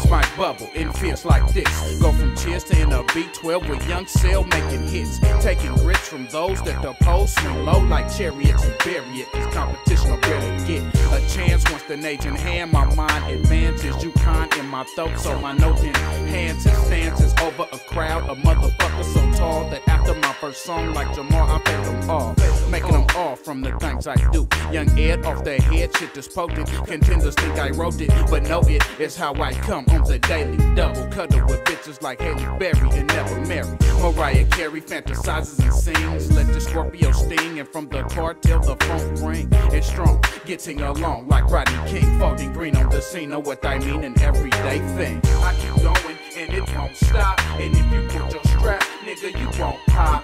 might bubble in feels like this. Go from cheers to in a B12 with Young Cell making hits, taking grits from those that the poles swing low like chariots and bury it. This competition will barely get a chance once the age in hand. My mind advances, you con in my throat, so my note enhances stances over a crowd of motherfuckers so tall that after my first song, like Jamal, I paid them all, making them all from the things I do. Young Ed off their head, shit that's potent. Contenders think I wrote it, but no, it is how I come on the daily double. Cuddle with bitches like Haley Berry and never marry. Mariah Carey fantasizes and sings, let the Scorpio sting, and from the cartel the funk ring. It's strong, getting along like Rodney King, folding green on the scene. Know what I mean? An everyday thing. I keep going and it won't stop. And if you put your strap, nigga, you won't pop.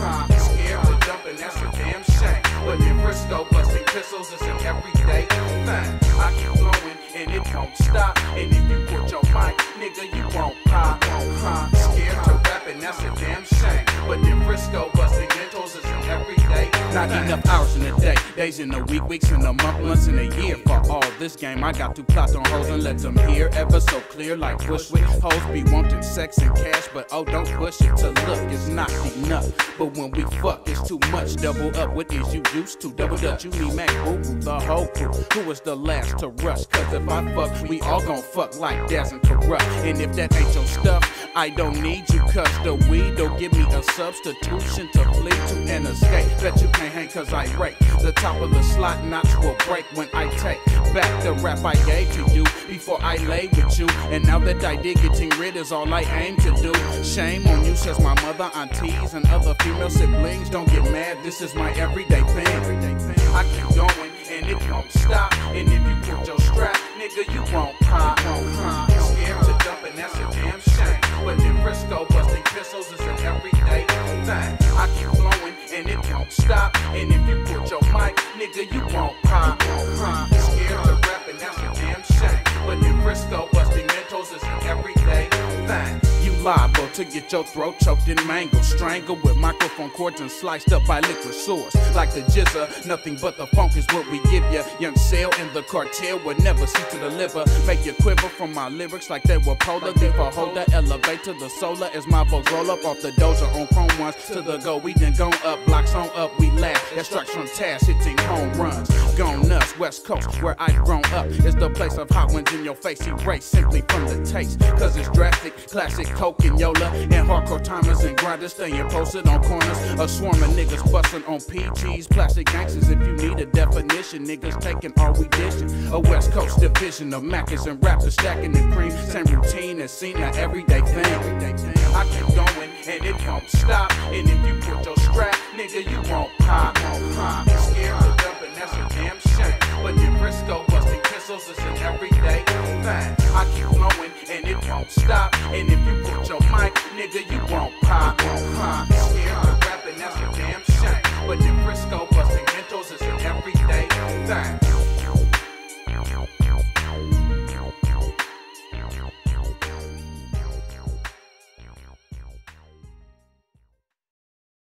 Scared to jump and that's a damn shame. But in Frisco, busting pistols is an everyday thing. I keep going and it won't stop. And if you put your mic, nigga, you won't pop. Scared to rap and that's a damn shame. But in Frisco, busting mentos is an everyday thing. Not enough hours in a day, days in a week, weeks in a month, months in a year. For all this game, I got to plot on hoes and let them hear ever so clear like Bushwick. Hoes be wanting sex and cash, but oh, don't push it to look, it's not enough. But when we fuck, it's too much. Double up, what is you used to? Double Dutch, you need Mac Boo, the whole crew. Who was the last to rush? Cause if I fuck, we all gon' fuck like Daz and Corrupt. And if that ain't your stuff, I don't need you, cause the weed don't give me a substitution to flee to and escape. Bet you can't hang cause I rake. The top of the slot notch will break when I take back the rap I gave to you before I lay with you. And now that I did, getting rid is all I aim to do. Shame on you, says my mother, aunties, and other female siblings. Don't get mad, this is my everyday thing. I keep going and it won't stop. And if you put your strap, nigga, you won't pop. Scared to jump and that's a damn shame. But in Frisco, busting pistols is an everyday thing. I keep flowing and it won't stop. And if you put your mic, nigga, you won't pop. Scared to rap and that's a damn shame. But in Frisco, busting mentos is an everyday thing. You liable to get your throat choked and mangled, strangled with microphone cords and sliced up by liquid swords. Like the jizzer, nothing but the funk is what we give ya. Young Cell and the cartel would never see to deliver. Make you quiver from my lyrics like they were polar. Leave a holder, elevate to the solar as my votes roll up off the dozer on chrome ones to the go. We done gone up, blocks on up, we laugh. That strikes from task, hitting home runs. Gone nuts, West Coast, where I grown up, is the place of hot ones in your face. Erase simply from the taste, cause it's drastic, classic Coke and Yola, and hardcore timers and grinders staying posted on corners. A swarm of niggas busting on PGs, plastic gangsters. If you need a definition, niggas taking all we dishing. A West Coast division of Maccas and rappers stacking the cream. Same routine as seen an everyday thing. I keep going and it won't stop. And if you put your strap, nigga, you won't pop. Scared to jump and that's a damn shame. But in Frisco, busting pistols is an everyday thing. I keep flowing and it won't stop. And if you put your mic, nigga, you won't pop.